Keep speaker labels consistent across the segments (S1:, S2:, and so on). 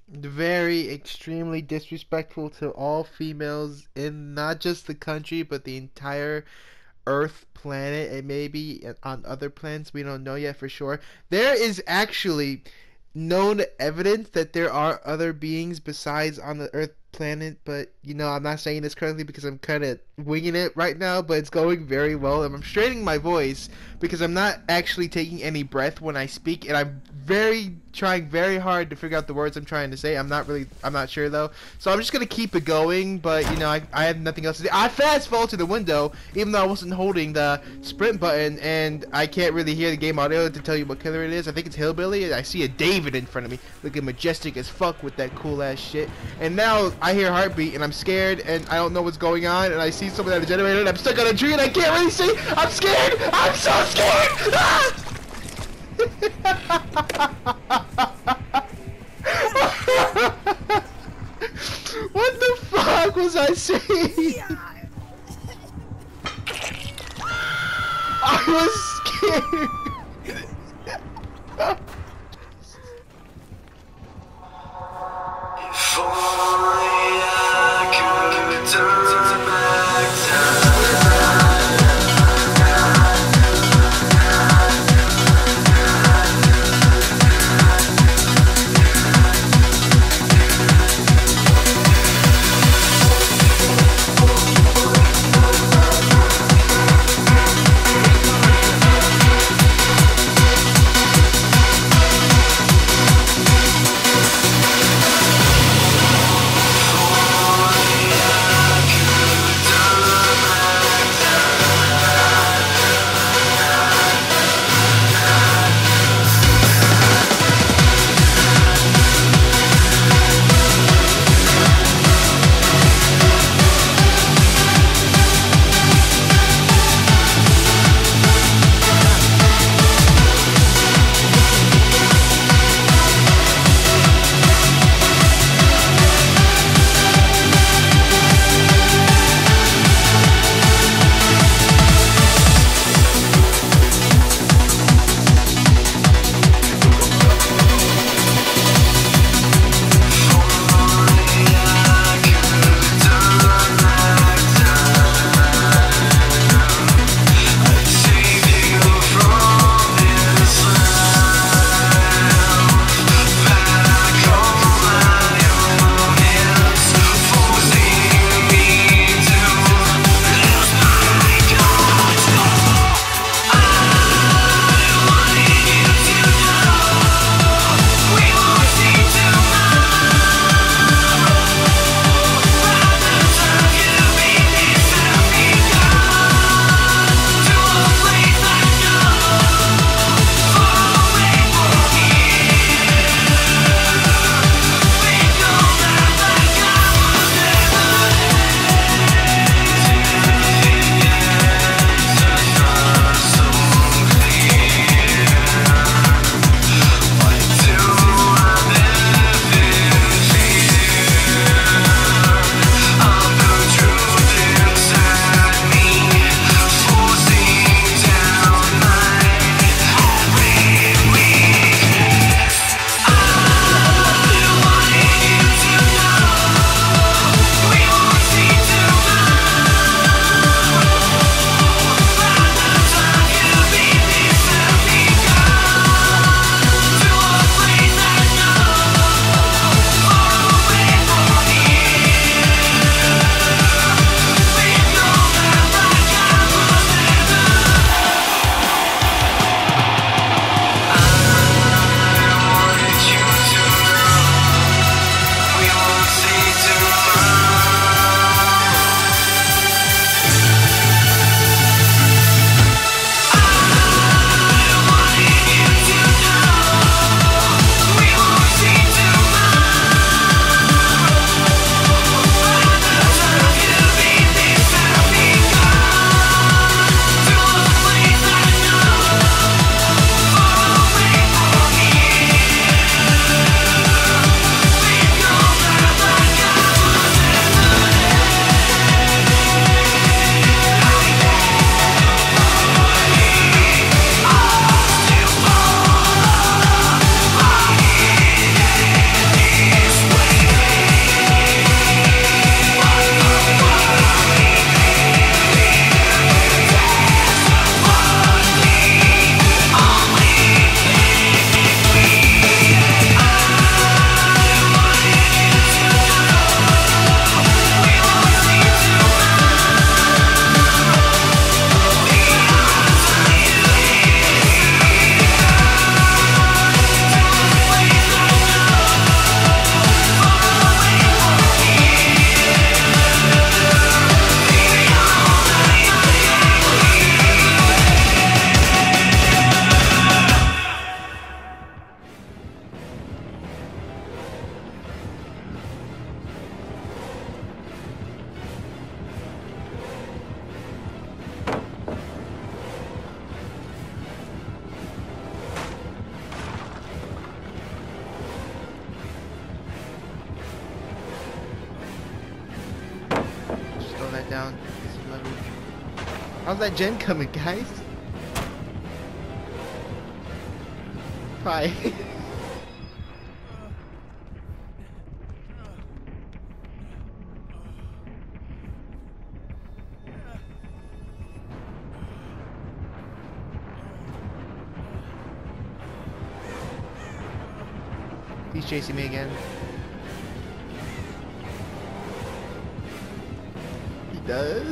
S1: Very extremely disrespectful to all females in not just the country but the entire Earth planet, and maybe on other planets. We don't know yet for sure. There is actually known evidence that there are other beings besides on the Earth planet, but I'm not saying this currently because I'm kind of winging it right now, but it's going very well. And I'm straining my voice because I'm not actually taking any breath when I speak, and I'm trying very hard to figure out the words I'm trying to say. I'm not sure though. So I'm just gonna keep it going, but I have nothing else to do. I fast forward to the window, even though I wasn't holding the sprint button, and I can't really hear the game audio to tell you what killer it is. I think it's Hillbilly, and I see a David in front of me, looking majestic as fuck with that cool ass shit. And now I hear heartbeat, and I'm scared, and I don't know what's going on, and I see someone at a generator, and I'm stuck on a tree, and I can't really see. I'm scared. I'm so scared. Ah! What the fuck was I saying? I was scared.
S2: If only I could turn back time.
S1: down. This is lovely. How's that gen coming, guys? Hi. He's chasing me again. He does.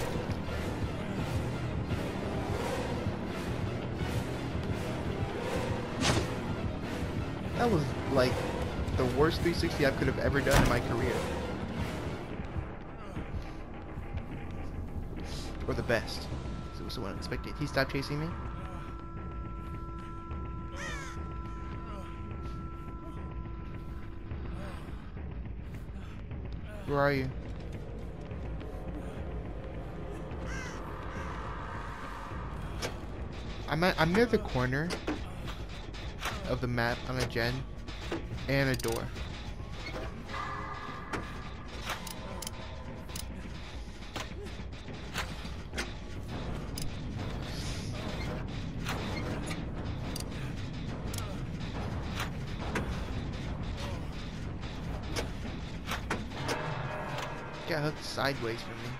S1: That was like the worst 360 I could have ever done in my career. Or the best. So it was so unexpected. He stopped chasing me. Where are you? I'm near the corner of the map on a gen and a door. Got hooked sideways from me.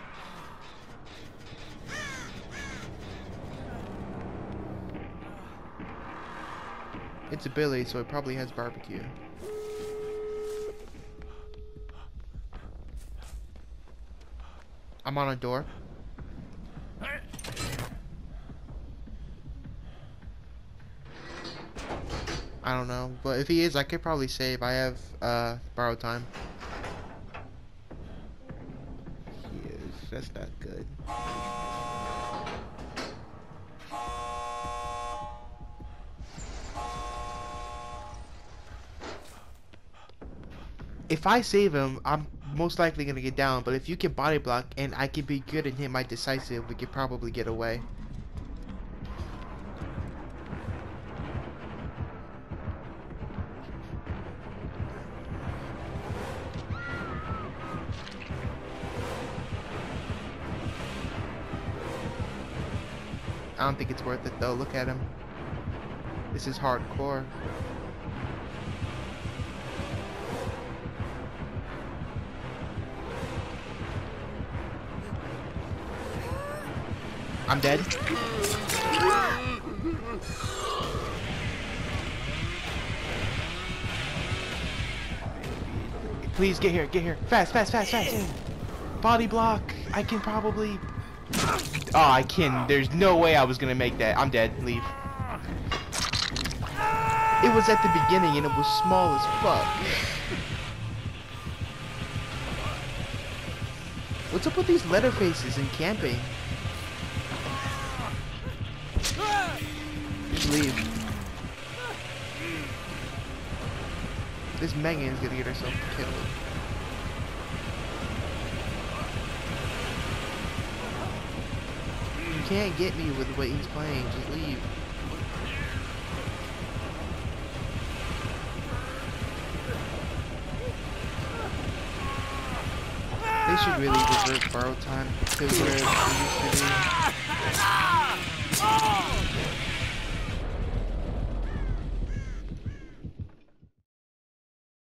S1: It's a Billy, so it probably has barbecue. I'm on a door. I don't know, but if he is, I could probably save. I have borrowed time. He is. That's not good. If I save him, I'm most likely gonna get down, but if you can body block and I can be good and hit my decisive, we could probably get away. I don't think it's worth it though. Look at him. This is hardcore. I'm dead. Please get here, get here. Fast, fast, fast, fast. Body block. I can probably... Oh, I can. There's no way I was gonna make that. I'm dead. Leave. It was at the beginning and it was small as fuck. What's up with these letter faces and camping? Just leave. This Megan is gonna get herself killed. You can't get me with the way he's playing. Just leave. They should really revert borrow time to where it used to be.